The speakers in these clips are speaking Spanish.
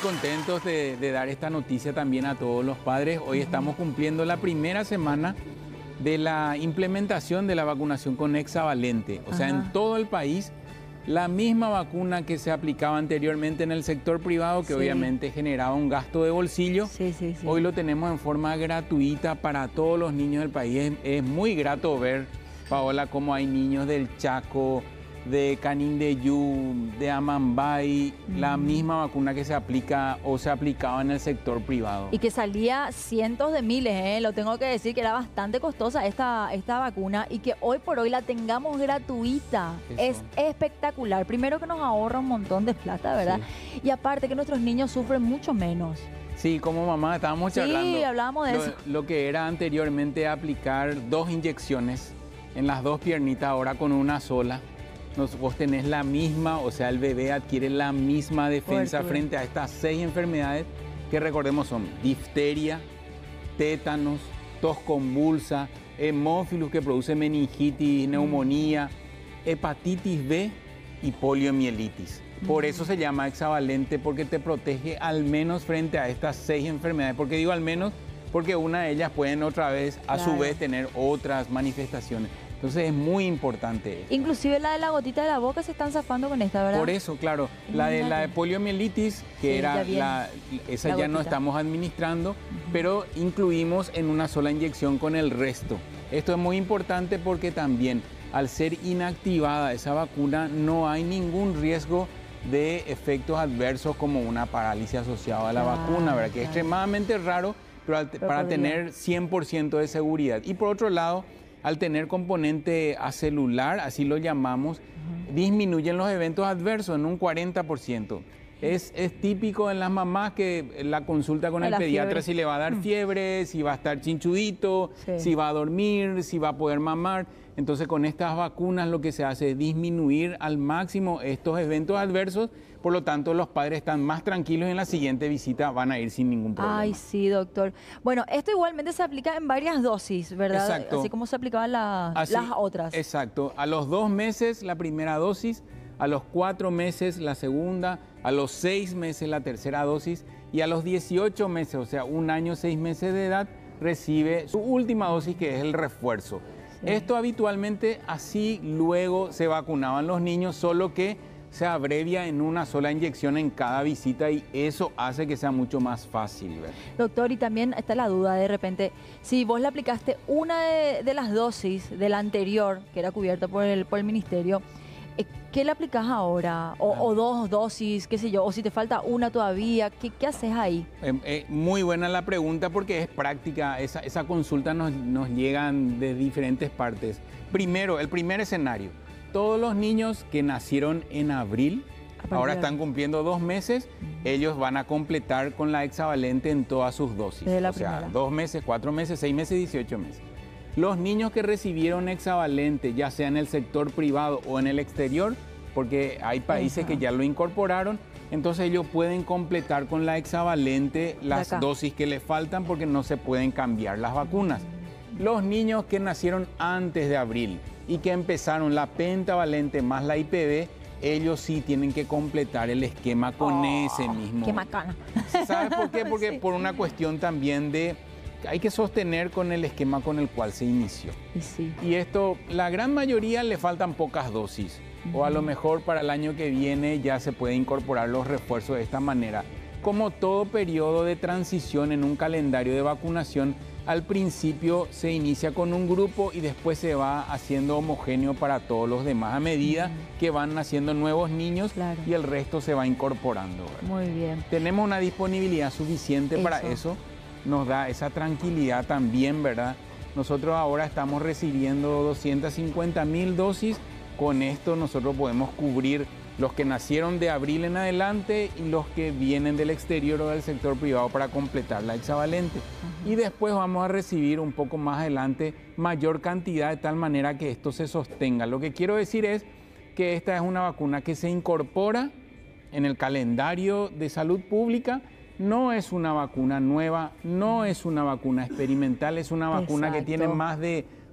contentos de dar esta noticia también a todos los padres. Hoy estamos cumpliendo la primera semana de la implementación de la vacunación con hexavalente. O sea, en todo el país, la misma vacuna que se aplicaba anteriormente en el sector privado, que obviamente generaba un gasto de bolsillo, hoy lo tenemos en forma gratuita para todos los niños del país. Es muy grato ver, Paola, cómo hay niños del Chaco, de Canindeyú, de Amambay, la misma vacuna que se aplica o se aplicaba en el sector privado. Y que salía cientos de miles, lo tengo que decir, que era bastante costosa esta vacuna, y que hoy por hoy la tengamos gratuita. Es espectacular. Primero que nos ahorra un montón de plata, ¿verdad? Sí. Y aparte que nuestros niños sufren mucho menos. Sí, como mamá estábamos charlando. Sí, hablábamos de eso. Lo que era anteriormente aplicar 2 inyecciones en las 2 piernitas, ahora con una sola. Vos tenés la misma, o sea, el bebé adquiere la misma defensa frente a estas 6 enfermedades que recordemos son difteria, tétanos, tos convulsa, hemófilus que produce meningitis, neumonía, hepatitis B y poliomielitis. Por eso se llama hexavalente, porque te protege al menos frente a estas 6 enfermedades. ¿Por qué digo al menos? Porque una de ellas pueden otra vez, a su vez, tener otras manifestaciones. Entonces es muy importante esto. Inclusive la de la gotita de la boca se están zafando con esta, ¿verdad? Por eso, claro. La de poliomielitis, que era esa ya no estamos administrando, pero incluimos en una sola inyección con el resto. Esto es muy importante porque también al ser inactivada esa vacuna no hay ningún riesgo de efectos adversos como una parálisis asociada a la vacuna, ¿verdad? Que es extremadamente raro, pero para tener 100% de seguridad. Y por otro lado, al tener componente acelular, así lo llamamos, disminuyen los eventos adversos en un 40%. Es típico en las mamás que la consulta con el pediatra si le va a dar fiebre, si va a estar chinchudito, si va a dormir, si va a poder mamar. Entonces con estas vacunas lo que se hace es disminuir al máximo estos eventos adversos. Por lo tanto, los padres están más tranquilos y en la siguiente visita van a ir sin ningún problema. Ay, sí, doctor. Bueno, esto igualmente se aplica en varias dosis, ¿verdad? Exacto. Así como se aplicaban las otras. Exacto. A los 2 meses la primera dosis, a los 4 meses la segunda, a los 6 meses la tercera dosis y a los 18 meses, o sea, 1 año, 6 meses de edad, recibe su última dosis, que es el refuerzo. Esto habitualmente así luego se vacunaban los niños, solo que se abrevia en una sola inyección en cada visita y eso hace que sea mucho más fácil, ¿verdad? Doctor, y también está la duda de repente, si vos le aplicaste una de las dosis de la anterior, que era cubierta por el ministerio, ¿qué le aplicás ahora? O 2 dosis, qué sé yo, o si te falta una todavía, ¿qué haces ahí? Muy buena la pregunta porque es práctica, esa consulta nos llegan de diferentes partes. Primero, el primer escenario, todos los niños que nacieron en abril, ahora están cumpliendo 2 meses, ellos van a completar con la hexavalente en todas sus dosis. O sea, 2 meses, 4 meses, 6 meses, 18 meses. Los niños que recibieron hexavalente, ya sea en el sector privado o en el exterior, porque hay países que ya lo incorporaron, entonces ellos pueden completar con la hexavalente las dosis que les faltan porque no se pueden cambiar las vacunas. Los niños que nacieron antes de abril y que empezaron la pentavalente más la IPV, ellos sí tienen que completar el esquema con ese mismo. ¡Qué macana! ¿Sabes por qué? Porque por una cuestión también de hay que sostener con el esquema con el cual se inició. Y esto, la gran mayoría le faltan pocas dosis. O a lo mejor para el año que viene ya se puede incorporar los refuerzos de esta manera. Como todo periodo de transición en un calendario de vacunación, al principio se inicia con un grupo y después se va haciendo homogéneo para todos los demás a medida que van naciendo nuevos niños y el resto se va incorporando, ¿verdad? Muy bien. Tenemos una disponibilidad suficiente para eso. Nos da esa tranquilidad también, ¿verdad? Nosotros ahora estamos recibiendo 250,000 dosis. Con esto nosotros podemos cubrir los que nacieron de abril en adelante y los que vienen del exterior o del sector privado para completar la hexavalente. Y después vamos a recibir un poco más adelante mayor cantidad de tal manera que esto se sostenga. Lo que quiero decir es que esta es una vacuna que se incorpora en el calendario de salud pública. No es una vacuna nueva, no es una vacuna experimental, es una vacuna que tiene más de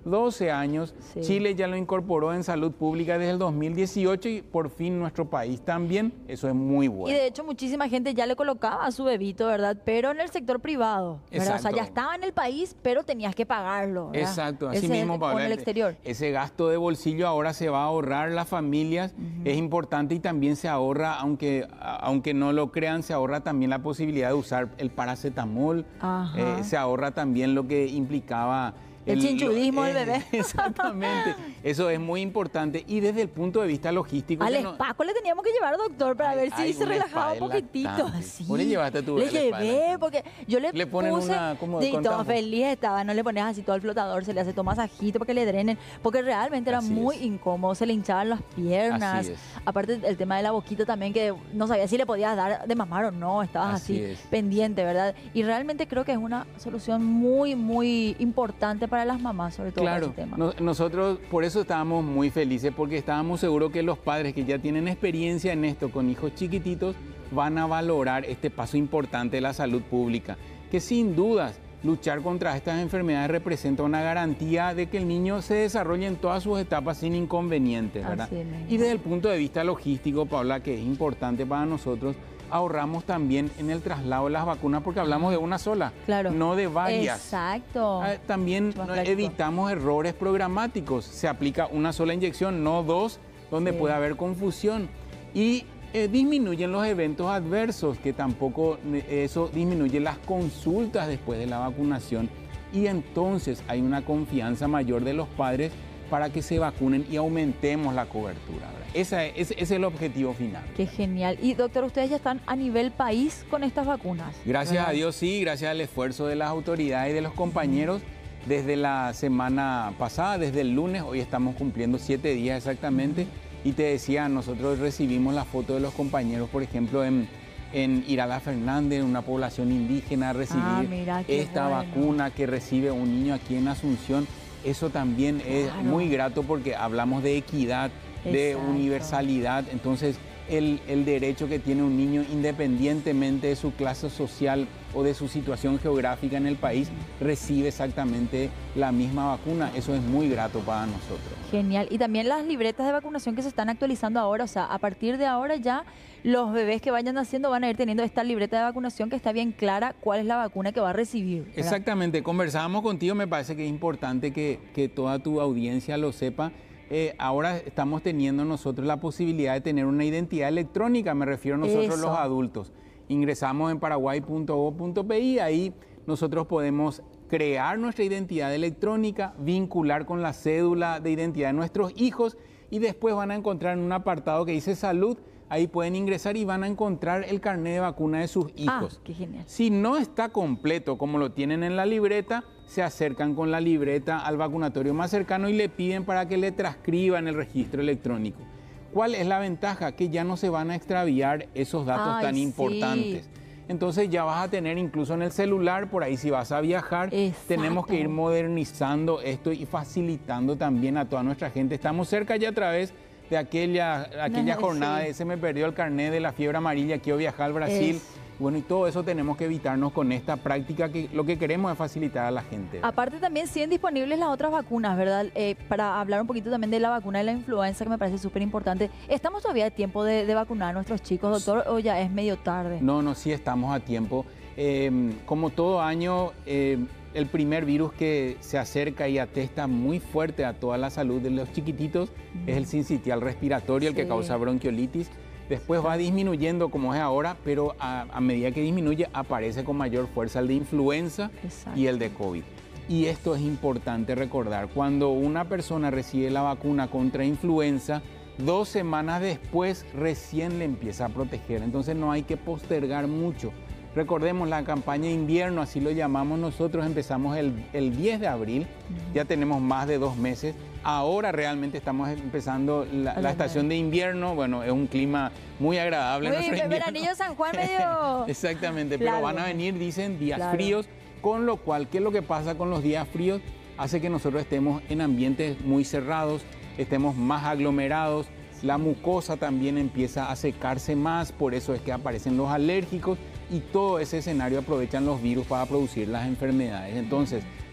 12 años. Sí. Chile ya lo incorporó en salud pública desde el 2018 y por fin nuestro país también. Eso es muy bueno. Y de hecho muchísima gente ya le colocaba a su bebito, ¿verdad? Pero en el sector privado, ¿verdad? O sea, ya estaba en el país, pero tenías que pagarlo, ¿verdad? Exacto, así mismo, Paola. O en el exterior. Ese gasto de bolsillo ahora se va a ahorrar las familias, es importante, y también se ahorra, aunque no lo crean, se ahorra también la posibilidad de usar el paracetamol, se ahorra también lo que implicaba el chinchudismo del bebé. Exactamente, eso es muy importante. Y desde el punto de vista logístico... Al espaco le teníamos que llevar, doctor, para ver si se relajaba un poquitito. Así. ¿Vos le llevaste a tu bebé? Le llevé, porque yo le ponen puse... una... como y todo feliz estaba, no le pones así todo el flotador, se le hace todo masajito para que le drenen, porque realmente era muy incómodo, se le hinchaban las piernas. Aparte el tema de la boquita también, que no sabía si le podías dar de mamar o no, estabas así pendiente, ¿verdad? Y realmente creo que es una solución muy, muy importante para las mamás, sobre todo. Claro, ese tema. Nosotros por eso estábamos muy felices, porque estábamos seguros que los padres que ya tienen experiencia en esto con hijos chiquititos van a valorar este paso importante de la salud pública, que sin dudas luchar contra estas enfermedades representa una garantía de que el niño se desarrolle en todas sus etapas sin inconvenientes, ¿verdad? Y desde el punto de vista logístico, Paola, que es importante para nosotros, ahorramos también en el traslado de las vacunas, porque hablamos de una sola, no de varias. Exacto. También evitamos errores programáticos. Se aplica una sola inyección, no dos, donde puede haber confusión. Y disminuyen los eventos adversos, que tampoco eso disminuye las consultas después de la vacunación. Y entonces hay una confianza mayor de los padres para que se vacunen y aumentemos la cobertura, ¿verdad? Ese es el objetivo final. Qué genial. Y doctor, ustedes ya están a nivel país con estas vacunas. Gracias a Dios, sí, gracias al esfuerzo de las autoridades y de los compañeros. Desde la semana pasada, desde el lunes, hoy estamos cumpliendo 7 días exactamente. Y te decía, nosotros recibimos la foto de los compañeros, por ejemplo, en Irala Fernández, una población indígena, recibir esta vacuna que recibe un niño aquí en Asunción. Eso también es muy grato, porque hablamos de equidad, de universalidad. Entonces, el derecho que tiene un niño, independientemente de su clase social o de su situación geográfica en el país, recibe exactamente la misma vacuna. Eso es muy grato para nosotros. Genial. Y también las libretas de vacunación que se están actualizando ahora, o sea, a partir de ahora ya los bebés que vayan naciendo van a ir teniendo esta libreta de vacunación que está bien clara cuál es la vacuna que va a recibir, ¿verdad? Exactamente. Conversábamos contigo, me parece que es importante que toda tu audiencia lo sepa. Ahora estamos teniendo nosotros la posibilidad de tener una identidad electrónica, me refiero a nosotros los adultos. Ingresamos en paraguay.gov.pi, ahí nosotros podemos crear nuestra identidad electrónica, vincular con la cédula de identidad de nuestros hijos, y después van a encontrar en un apartado que dice salud, ahí pueden ingresar y van a encontrar el carnet de vacuna de sus hijos. Qué genial. Si no está completo como lo tienen en la libreta, se acercan con la libreta al vacunatorio más cercano y le piden para que le transcriban el registro electrónico. ¿Cuál es la ventaja? Que ya no se van a extraviar esos datos tan importantes. Entonces ya vas a tener incluso en el celular, por ahí si vas a viajar, tenemos que ir modernizando esto y facilitando también a toda nuestra gente. Estamos cerca ya a través de aquella jornada de se me perdió el carnet de la fiebre amarilla, quiero viajar al Brasil. Bueno, y todo eso tenemos que evitarnos con esta práctica, que lo que queremos es facilitar a la gente. Aparte también siguen disponibles las otras vacunas, ¿verdad? Para hablar un poquito también de la vacuna de la influenza, que me parece súper importante. ¿Estamos todavía a tiempo de vacunar a nuestros chicos, doctor, o ya es medio tarde? No, sí estamos a tiempo. Como todo año, el primer virus que se acerca y atesta muy fuerte a toda la salud de los chiquititos es el sincitial respiratorio, el que causa bronquiolitis. Después va disminuyendo como es ahora, pero a medida que disminuye aparece con mayor fuerza el de influenza y el de COVID. Y esto es importante recordar, cuando una persona recibe la vacuna contra influenza, 2 semanas después recién le empieza a proteger, entonces no hay que postergar mucho. Recordemos la campaña de invierno, así lo llamamos nosotros, empezamos el 10 de abril, ya tenemos más de 2 meses. Ahora realmente estamos empezando la estación de invierno. Bueno, es un clima muy agradable. Muy veranillo San Juan medio... Exactamente, pero van a venir, dicen, días fríos, con lo cual, ¿qué es lo que pasa con los días fríos? Hace que nosotros estemos en ambientes muy cerrados, estemos más aglomerados, la mucosa también empieza a secarse más, por eso es que aparecen los alérgicos, y todo ese escenario aprovechan los virus para producir las enfermedades. Entonces,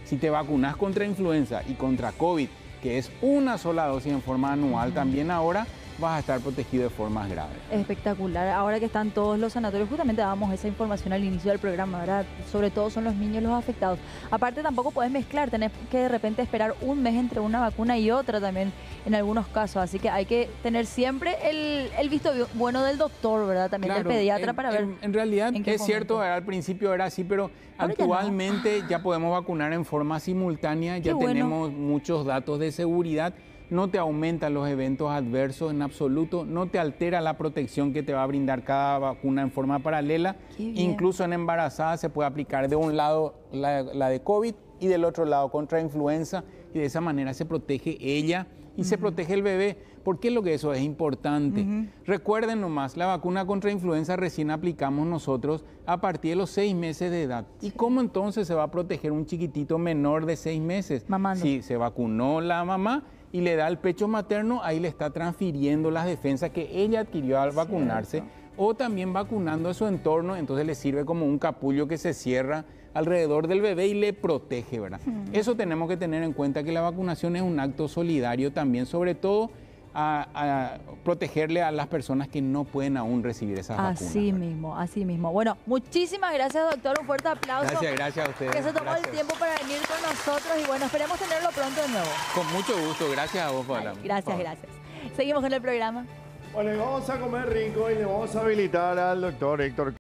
Si te vacunas contra influenza y contra COVID, que es una sola dosis en forma anual, también ahora vas a estar protegido de formas graves. Espectacular. Ahora que están todos los sanatorios, justamente dábamos esa información al inicio del programa, ¿verdad? Sobre todo son los niños los afectados. Aparte tampoco puedes mezclar, tenés que de repente esperar un mes entre una vacuna y otra también en algunos casos, así que hay que tener siempre el visto bueno del doctor, ¿verdad? También Claro, del pediatra para ver. En realidad en qué es cierto, momento. al principio era así, pero Ahora ya actualmente ya podemos vacunar en forma simultánea, ya bueno. tenemos muchos datos de seguridad. No te aumentan los eventos adversos en absoluto, no te altera la protección que te va a brindar cada vacuna en forma paralela. Qué bien. Incluso en embarazadas se puede aplicar de un lado la de COVID y del otro lado contra influenza, y de esa manera se protege ella y se protege el bebé. ¿Por qué lo que eso es importante? Recuerden nomás, la vacuna contra influenza recién aplicamos nosotros a partir de los 6 meses de edad. ¿Y cómo entonces se va a proteger un chiquitito menor de 6 meses? Mamando. Si se vacunó la mamá y le da el pecho materno, ahí le está transfiriendo las defensas que ella adquirió al vacunarse, o también vacunando a su entorno, entonces le sirve como un capullo que se cierra alrededor del bebé y le protege, ¿verdad? Eso tenemos que tener en cuenta, que la vacunación es un acto solidario también, sobre todo a protegerle a las personas que no pueden aún recibir esas vacunas. Así mismo, así mismo. Bueno, muchísimas gracias, doctor. Un fuerte aplauso. Gracias a ustedes. Que se tomó Gracias. el tiempo para venir con nosotros y bueno, esperemos tenerlo pronto de nuevo. Con mucho gusto, gracias a vos, Paula. Gracias, gracias. Seguimos con el programa. Bueno, y vamos a comer rico y le vamos a habilitar al doctor Héctor